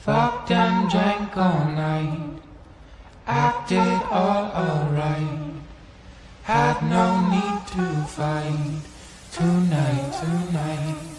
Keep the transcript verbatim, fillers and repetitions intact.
Fucked and drank all night, acted all alright. Had no need to fight tonight, tonight.